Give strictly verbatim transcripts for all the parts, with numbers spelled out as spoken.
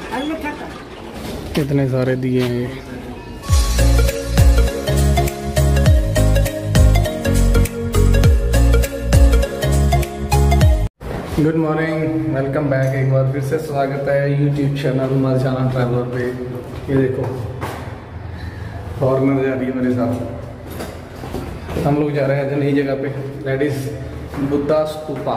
कितने सारे दिए हैं ये। Good morning, welcome back. एक बार फिर से स्वागत है यूट्यूब चैनल मर्जाना ट्रैवलर पे। ये देखो फॉर्नर जा रही है मेरे साथ। हम लोग जा रहे हैं नई जगह पे, that is Buddha stupa.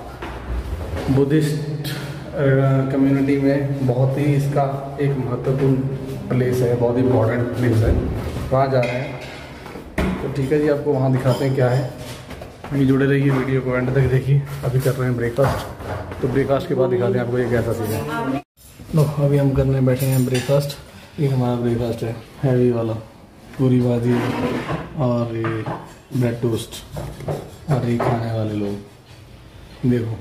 Buddhist community में बहुत ही इसका एक महत्वपूर्ण प्लेस है, बहुत ही इम्पोर्टेंट प्लेस है। वहाँ जा रहे हैं तो ठीक है जी, आपको वहाँ दिखाते हैं क्या है। अभी जुड़े रहिए, वीडियो को एंड तक देखिए। अभी कर रहे हैं ब्रेकफास्ट, तो ब्रेकफास्ट के बाद दिखाते हैं आपको ये कैसा सीन है। लो अभी हम करने बैठे हैं ब्रेकफास्ट। ये हमारा ब्रेकफास्ट है, हैवी वाला, पूरी भाजी और ये ब्रेड टोस्ट और ये खाने वाले लोग देखो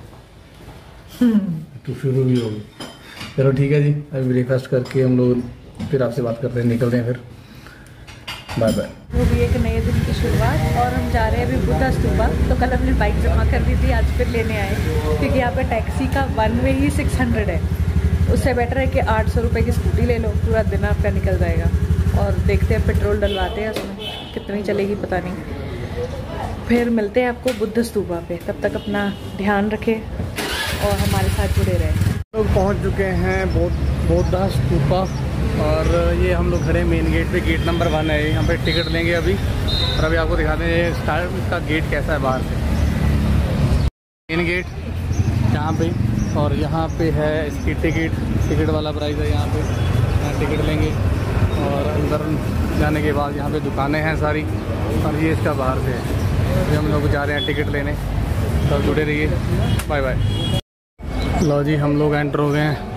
तो शुरू भी होगी। चलो ठीक है जी, अभी ब्रेकफास्ट करके हम लोग फिर आपसे बात करते हैं, निकलते हैं फिर। Bye bye. वो भी एक नए दिन की शुरुआत और हम जा रहे हैं अभी बुद्धा स्तूपा। तो कल अपनी बाइक जमा कर दी थी, आज फिर लेने आए क्योंकि यहाँ पे टैक्सी का वन वे ही सिक्स हंड्रेड है। उससे बेटर है कि आठ सौ रुपये की स्कूटी ले लो, पूरा दिन आपका निकल जाएगा। और देखते हैं, पेट्रोल डलवाते हैं उसमें, कितनी चलेगी पता नहीं। फिर मिलते हैं आपको बुद्ध स्तूपा पे। तब तक अपना ध्यान रखें और हमारे साथ जुड़े रहें। लोग पहुँच चुके हैं बुद्धा स्तूपा और ये हम लोग खड़े मेन गेट पे। गेट नंबर वन है, यहाँ पे टिकट लेंगे अभी और अभी आपको दिखाते हैं स्टार्ट का गेट कैसा है बाहर से। मेन गेट यहाँ पे, और यहाँ पे है इसकी टिकट टिकट वाला प्राइस है यहाँ पे। यहाँ टिकट लेंगे और अंदर जाने के बाद यहाँ पे दुकानें हैं सारी, और ये इसका बाहर से है। अभी हम लोग जा रहे हैं टिकट लेने, तो जुड़े रहिए। Bye bye. लो जी, हम लोग एंटर हो गए हैं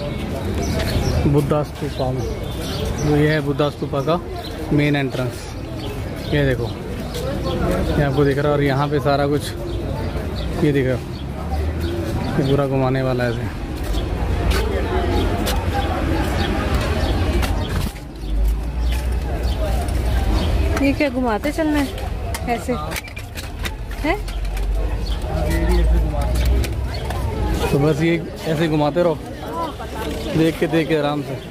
बुद्धा स्तूपा में। तो ये है बुद्धा स्तूपा का मेन एंट्रेंस। ये देखो, ये आपको दिख रहा है, और यहाँ पे सारा कुछ ये दिख रहा है, ये पूरा घुमाने वाला है ऐसे। ये क्या घुमाते चलना है ऐसे है? तो बस ये ऐसे घुमाते रहो, देख के देख के आराम से।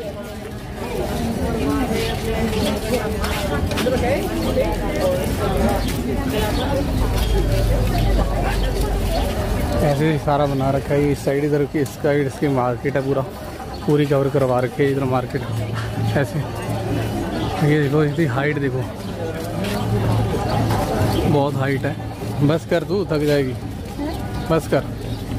ऐसे ही सारा बना रखा है। इस साइड इधर की, इस साइड इसकी मार्केट है, पूरा पूरी कवर करवा रखी है इधर मार्केट ऐसे। ये देखो, इसकी हाइट देखो, बहुत हाइट है। बस कर, तू थक जाएगी, बस कर।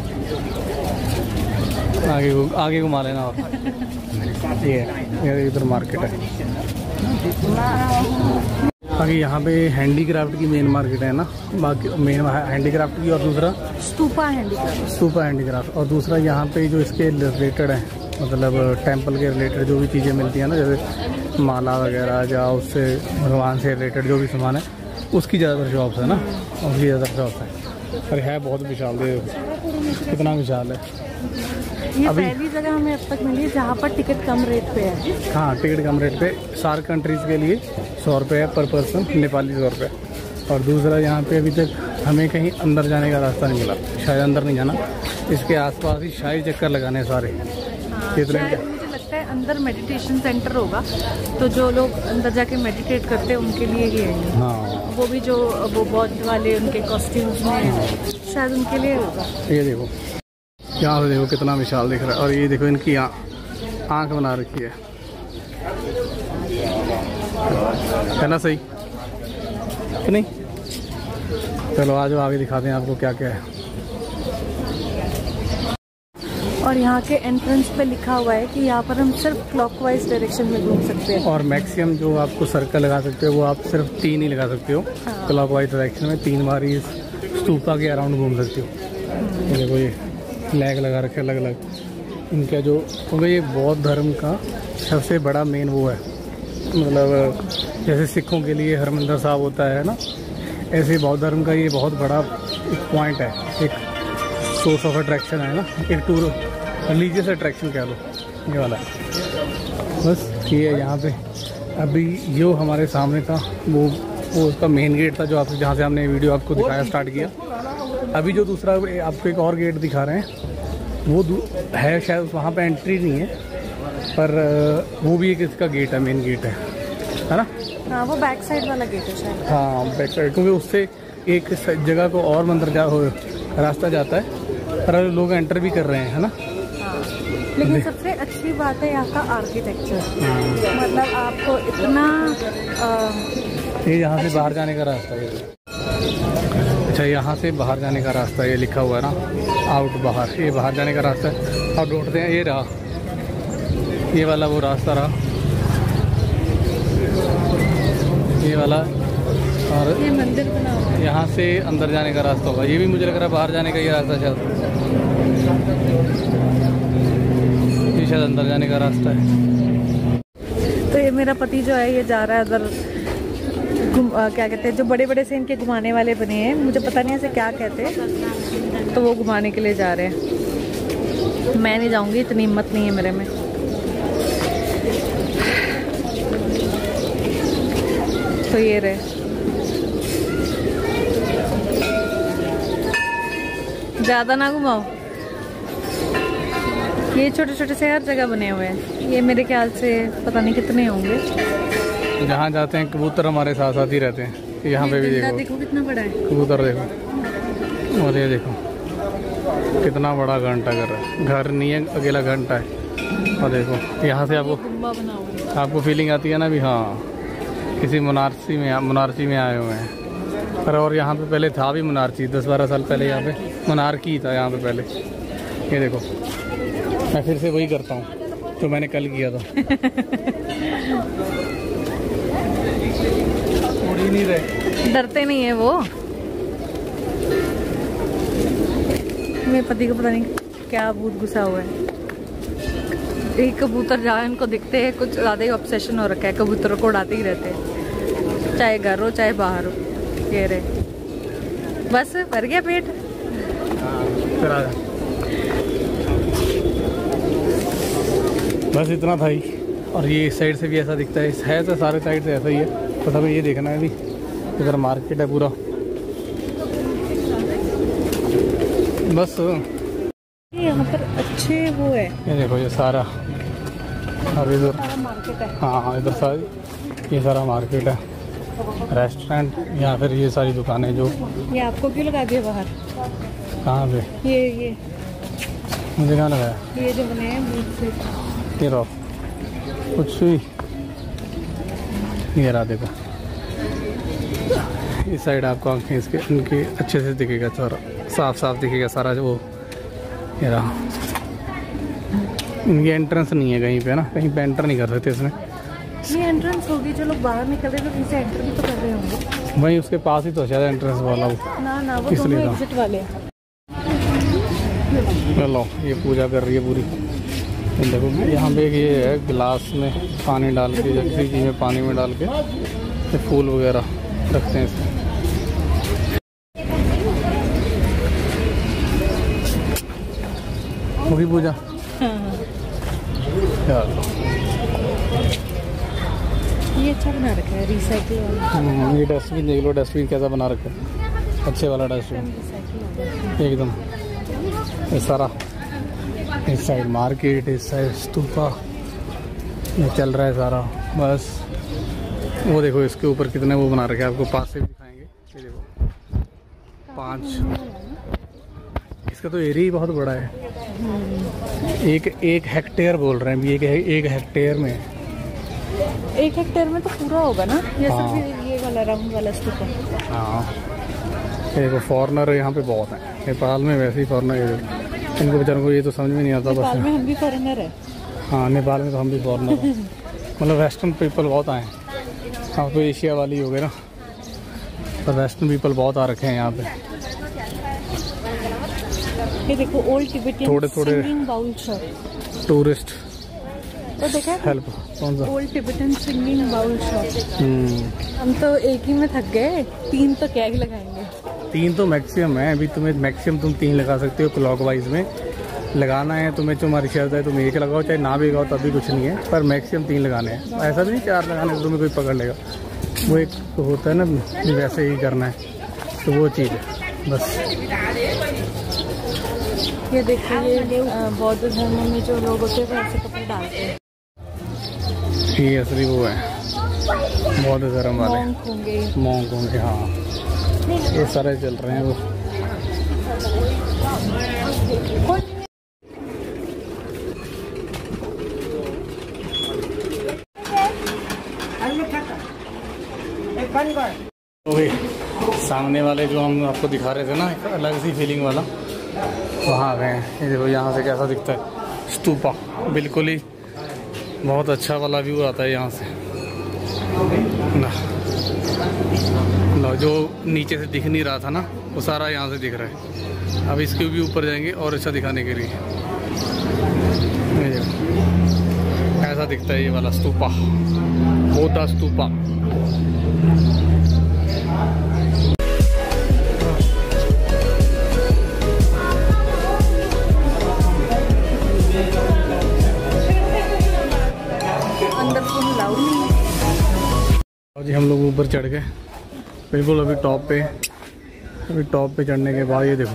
आगे आगे घुमा लेना। और ये ये इधर मार्केट है। बाकी यहाँ पे हैंडीक्राफ्ट की मेन मार्केट है ना, बाकी मेन हैंडीक्राफ्ट की, और दूसरा स्तूपा हैंडीक्राफ्ट स्तूपा हैंडीक्राफ्ट। और दूसरा यहाँ पे जो इसके रिलेटेड है, मतलब टेंपल के रिलेटेड जो भी चीज़ें मिलती हैं ना, जैसे माला वगैरह या उससे भगवान से रिलेटेड जो भी सामान है, उसकी ज़्यादातर शॉप्स है ना, उसकी ज़्यादातर शॉप्स है। अरे है बहुत विशाल, कितना विशाल है। ये अभी पहली जगह हमें अब तक मिली है जहाँ पर टिकट कम रेट पे है। हाँ, टिकट कम रेट पे सार्क कंट्रीज़ के लिए सौ रुपये है पर पर्सन, नेपाली सौ रुपये। और दूसरा यहाँ पे अभी तक हमें कहीं अंदर जाने का रास्ता नहीं मिला, शायद अंदर नहीं जाना, इसके आसपास ही शाही चक्कर लगाने सारे। हाँ, शायद मुझे लगता है अंदर मेडिटेशन सेंटर होगा, तो जो लोग अंदर जाके मेडिटेट करते हैं उनके लिए ही है। हाँ, वो भी जो वो बौद्ध वाले उनके कॉस्ट्यूम्स में, शायद उनके लिए होगा। ये देखो, यहाँ से देखो कितना विशाल दिख रहा है। और ये देखो, इनकी आँख बना रखी है है ना, सही कि नहीं? चलो आज आगे दिखाते हैं आपको क्या क्या है। और यहाँ के एंट्रेंस पे लिखा हुआ है कि यहाँ पर हम सिर्फ क्लॉकवाइज डायरेक्शन में घूम सकते हैं, और मैक्सिमम जो आपको सर्कल लगा सकते हो वो आप सिर्फ तीन ही लगा सकते हो। हाँ। क्लॉकवाइज डायरेक्शन में तीन बार इस स्तूपा के अराउंड घूम सकते हो। देखो ये फ्लैग लगा रखे अलग अलग इनका, जो क्योंकि ये बौद्ध धर्म का सबसे बड़ा मेन वो है, मतलब जैसे सिखों के लिए हरमंदिर साहब होता है ना, ऐसे बौद्ध धर्म का ये बहुत बड़ा एक पॉइंट है, एक सोर्स ऑफ अट्रैक्शन है ना, एक टूर रिलीजियस अट्रैक्शन कह लो, ये वाला है। बस ये है यहाँ पे। अभी जो हमारे सामने था वो वो उसका मेन गेट था, जो आप जहाँ से हमने वीडियो आपको दिखाया स्टार्ट किया। अभी जो दूसरा आपको एक और गेट दिखा रहे हैं वो है, शायद वहाँ पे एंट्री नहीं है, पर वो भी एक इसका गेट है, मेन गेट है है ना। हाँ वो बैक साइड वाला गेट है शायद। हाँ बैक साइड, क्योंकि उससे एक जगह को और मंदिर जा हो रास्ता जाता है, पर लोग एंटर भी कर रहे हैं, है ना। हाँ लेकिन सबसे अच्छी बात है यहाँ का आर्किटेक्चर, मतलब आपको इतना आ, ये यहाँ से बाहर जाने का रास्ता है। अच्छा यहाँ से बाहर जाने का रास्ता, ये लिखा हुआ है ना आउट बाहर, ये बाहर जाने का रास्ता है। अब ढूंढते हैं, ये रहा, ये वाला वो रास्ता रहा, ये वाला, और ये मंदिर बना हुआ है। यहाँ से अंदर जाने का रास्ता होगा। ये भी मुझे लग रहा है बाहर जाने का ये रास्ता शायद, ये शायद अंदर जाने का रास्ता है। तो ये मेरा पति जो है ये जा रहा है उधर, क्या कहते हैं जो बड़े बड़े से इनके घुमाने वाले बने हैं, मुझे पता नहीं ऐसे क्या कहते हैं, तो वो घुमाने के लिए जा रहे हैं। मैं नहीं जाऊंगी, इतनी हिम्मत नहीं है मेरे में। तो ये रहे, ज्यादा ना घुमाओ। ये छोटे छोटे से हर जगह बने हुए हैं, ये मेरे ख्याल से पता नहीं कितने होंगे। जहाँ जाते हैं कबूतर हमारे साथ साथ ही रहते हैं। यहाँ पे भी देखो, देखो कितना बड़ा है कबूतर, देखो, और ये देखो कितना बड़ा घंटा घर है। घर नहीं है, अकेला घंटा है। और देखो यहाँ से आपको गुम्बा बना हुआ है। आपको फीलिंग आती है ना भी हाँ किसी मुनारसी में मुनारसी में आए हुए हैं। पर और यहाँ पे पहले था भी मुनारसी, दस बारह साल पहले यहाँ पे मुनारकी था यहाँ पे पहले। ये देखो मैं फिर से वही करता हूँ जो मैंने कल किया था। उड़ ही नहीं रहे, डरते नहीं है वो। मेरे पति को पता नहीं क्या भूत घुसा हुआ है। एक कबूतर जहाँ इनको दिखते हैं कुछ ज़्यादा ही ऑब्सेशन हो रखा है, कबूतरों को उड़ाते ही रहते हैं, चाहे घर हो चाहे बाहर हो। कह रहे बस भर गया पेट। फिर आ जा। बस इतना था ही। और ये इस साइड से भी ऐसा दिखता है, है तो सारे साइड से ऐसा ही है। तो हमें ये देखना है भी, इधर मार्केट है पूरा। बस यहाँ पर अच्छे वो है, ये देखो ये सारा, और इधर मार्केट है। हाँ इधर सारी ये सारा मार्केट है, रेस्टोरेंट, या फिर ये सारी दुकानें जो। ये आपको क्यों लगा दिया बाहर? कहाँ पे? ये ये मुझे कहाँ लगाया? ये जो बने हैं भूत से। ये रहो कुछ भी, ये रहा देखो। इस साइड आपको आंखें इसके इनके अच्छे से दिखेगा, सारा साफ साफ दिखेगा सारा जो वो। ये रहा, इनकी एंट्रेंस नहीं है कहीं पे ना, कहीं पे एंटर नहीं कर सकते इसमें। ये एंट्रेंस होगी, जो लोग बाहर निकल रहे हैं तो इसे एंटर भी तो कर रहे होंगे। वहीं उसके पास ही तो शायद एंट्रेंस वाला वो। ना ना वो दोनों एग्जिट वाले। चलो ये पूजा कर रही है पूरी। देखो यहाँ पे ये है गिलास में पानी डाल के, या किसी चीज़ में पानी में डाल के ये फूल वगैरह रखते हैं इसमें। होगी पूजा। चलो ये अच्छा बना रखा है, रिसाइकिल वाला। ये डस्टबिन देख लो, डस्टबिन कैसा बना रखा है, अच्छे वाला डस्टबिन एकदम। ये सारा इस साइड मार्केट, इस साइड स्तूपा, ये चल रहा है सारा। बस वो देखो इसके ऊपर कितने वो बना रखे हैं, आपको पास से भी दिखाएंगे। ये देखो पाँच, इसका तो एरिया ही बहुत बड़ा है। एक एक हेक्टेयर बोल रहे हैं, एक एक हेक्टेयर में। एक हेक्टेयर में तो पूरा होगा ना ये हाँ। सब, ये वाला राउंड वाला स्तूपा। हाँ देखो फॉरेनर यहाँ पे बहुत है, नेपाल में वैसे ही फॉरेनर है। इनको बेचारों को ये तो समझ में नहीं आता। नेपाल बस में हम भी फॉरेनर है। हाँ नेपाल में तो हम भी फॉरेनर हैं। मतलब वेस्टर्न पीपल बहुत आए हैं। हाँ तो एशिया वाली हो गए ना, तो वेस्टर्न पीपल बहुत आ रखे हैं यहाँ पे। ये देखो ओल्ड टिबेटियन थोड़े थोड़े सिंगिंग बाउल शॉप। टूरिस्ट तो देखा हेल्प कौन सा? Old Tibetan singing bowl shop. हम्म हम तो एक ही में थक गए, तीन तो क्या ही लगाएंगे। तीन तो मैक्सिमम है अभी, तुम्हें मैक्सिमम तुम तीन लगा सकते हो क्लॉक वाइज में। लगाना है तुम्हें, तुम्हारी शर्त है, तुम एक लगाओ चाहे ना भी लगाओ तब भी कुछ नहीं है, पर मैक्सिमम तीन लगाने हैं। ऐसा भी नहीं चार लगाने तो तुम्हें कोई पकड़ लेगा। वो एक तो होता है ना वैसे ही करना है, तो वो चीज़ है बस। ये देखिए ये बौद्ध धर्म में जो लोग होते हैं वो ऐसे कपड़े डालते हैं। ये असली वो है, बहुत गर्म वाले मोंग होंगे। हाँ, ये सारे चल रहे हैं वो। तो भाई सामने वाले जो हम आपको दिखा रहे थे ना, एक अलग सी फीलिंग वाला, वहाँ आ गए हैं। ये देखो यहाँ से कैसा दिखता है स्तूपा, बिल्कुल ही बहुत अच्छा वाला व्यू आता है यहाँ से ना। ना जो नीचे से दिख नहीं रहा था ना, वो सारा यहाँ से दिख रहा है। अब इसके भी ऊपर जाएंगे और अच्छा दिखाने के लिए। ऐसा दिखता है ये वाला स्तूपा, बोधा स्तूपा। अंदर तो लाउड नहीं है। और जी हम लोग ऊपर चढ़ गए बिल्कुल अभी टॉप पे। अभी टॉप पे चढ़ने के बाद ये देखो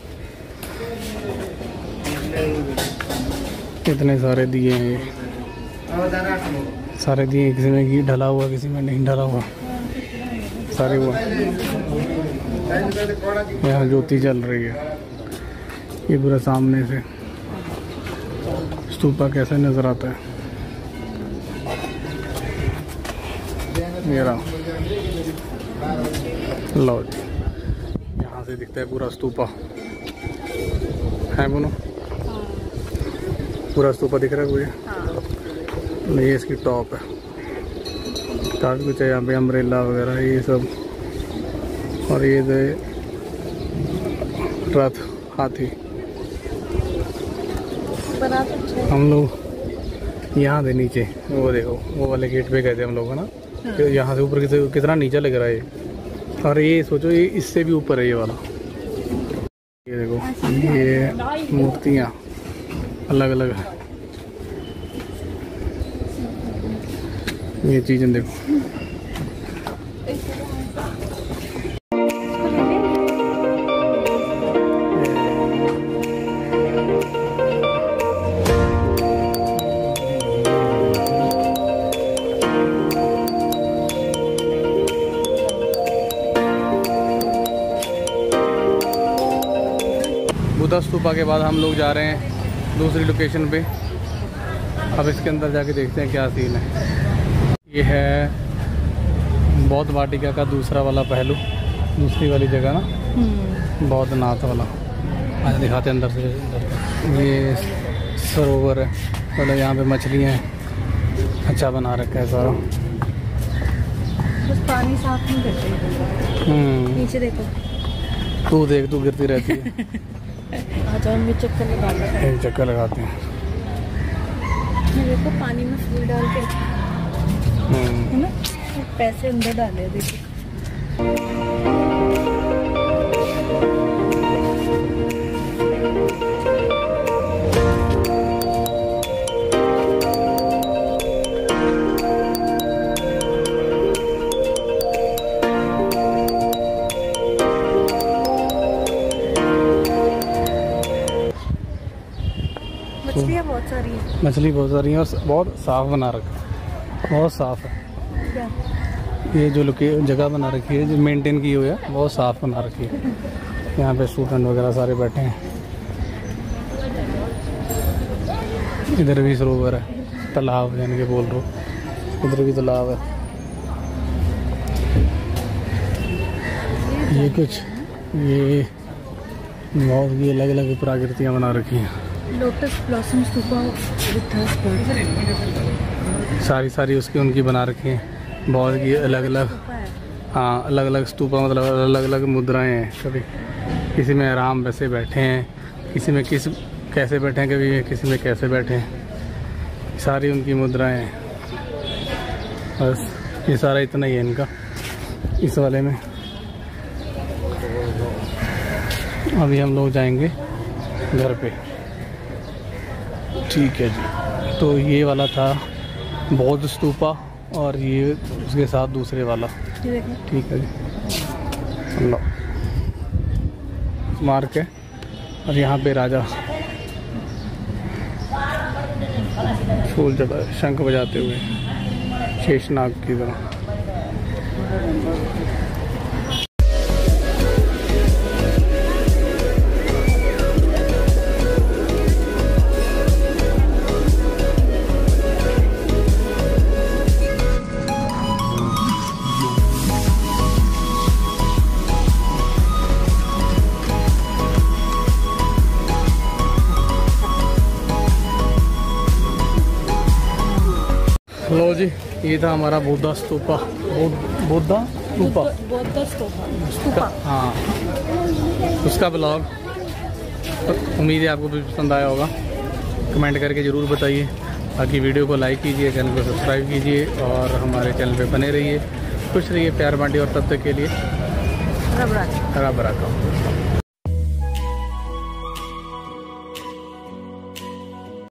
कितने सारे दिए हैं। ये सारे दिए, किसी में घी ढला हुआ, किसी में नहीं ढला हुआ, सारे हुआ। यहाँ ज्योति जल रही है। ये पूरा सामने से स्तूपा कैसे नजर आता है। मेरा लो जी, यहाँ से दिखता है पूरा स्तूपा है बोलो। पूरा स्तूपा दिख रहा है मुझे। ये इसकी टॉप है, काफ़ी कुछ है यहाँ पे, अम्ब्रेला वगैरह ये सब। और ये दे रथ हाथी। हम लोग यहाँ थे नीचे, वो देखो वो वाले गेट पे गए थे हम लोग है ना। हाँ। यहाँ से ऊपर कितना नीचा लग रहा है ये। और ये सोचो ये इससे भी ऊपर है ये वाला। ये देखो ये मूर्तियाँ अलग अलग है। ये चीज़ें देखो। बुद्धा स्तूपा के बाद हम लोग जा रहे हैं दूसरी लोकेशन पे। अब इसके अंदर जाके देखते हैं क्या सीन है। ये है बौद्ध वाटिका का दूसरा वाला पहलू, दूसरी वाली जगह ना, बौद्ध नाथ वाला। आज दिखाते हैं अंदर से। ये सरोवर है, मतलब यहाँ पे मछलियाँ हैं, अच्छा बना रखा है सारा। बस पानी साफ नहीं करते। नीचे देखो, तू देख, तू गिरती रहती है। आज हम भी चक्कर लगाते हैं। एक चक्कर लगाते हैं। देखो पानी में फूल डाल के है ना, पैसे अंदर डाले देखो। मछलियाँ बहुत सारी हैं। मछली बहुत सारी हैं और बहुत साफ बना रखा है, बहुत साफ है। क्या? ये जो लोके जगह बना रखी है, जो मेंटेन की हुई है, बहुत साफ बना रखी है। यहाँ पे स्टूडेंट वगैरह सारे बैठे हैं। इधर भी सरोवर है, तालाब यानी कि बोल रहा हूँ, इधर भी तालाब है। ये कुछ ये बहुत ये अलग अलग प्राकृतियाँ बना रखी हैं। लोटस ब्लॉसम स्तूपा सारी सारी उसकी उनकी बना रखी हैं, बहुत की अलग अलग। हाँ, अलग अलग स्तूपा, मतलब अलग अलग मुद्राएं हैं। कभी किसी में आराम वैसे बैठे हैं, किसी में किस कैसे बैठे हैं, कभी किसी में कैसे बैठे हैं। सारी उनकी मुद्राएं हैं। बस ये सारा इतना ही है इनका इस वाले में। अभी हम लोग जाएंगे घर पे। ठीक है जी, तो ये वाला था बौद्ध स्तूपा और ये उसके साथ दूसरे वाला। ठीक है जी, लो मार्क है। और यहाँ पे राजा फूल चढ़ा शंख बजाते हुए। शेषनाग की तरह। लो जी, ये था हमारा बुद्धा स्तूपा। बुद्धा स्तूपा बुद्धा स्तूपा, हाँ, उसका ब्लॉग। उम्मीद है आपको भी पसंद आया होगा। कमेंट करके ज़रूर बताइए। बाकी वीडियो को लाइक कीजिए, चैनल को सब्सक्राइब कीजिए और हमारे चैनल पे बने रहिए। खुश रहिए, प्यार बांटिए और तब तक के लिए रब राखा। रब राखा।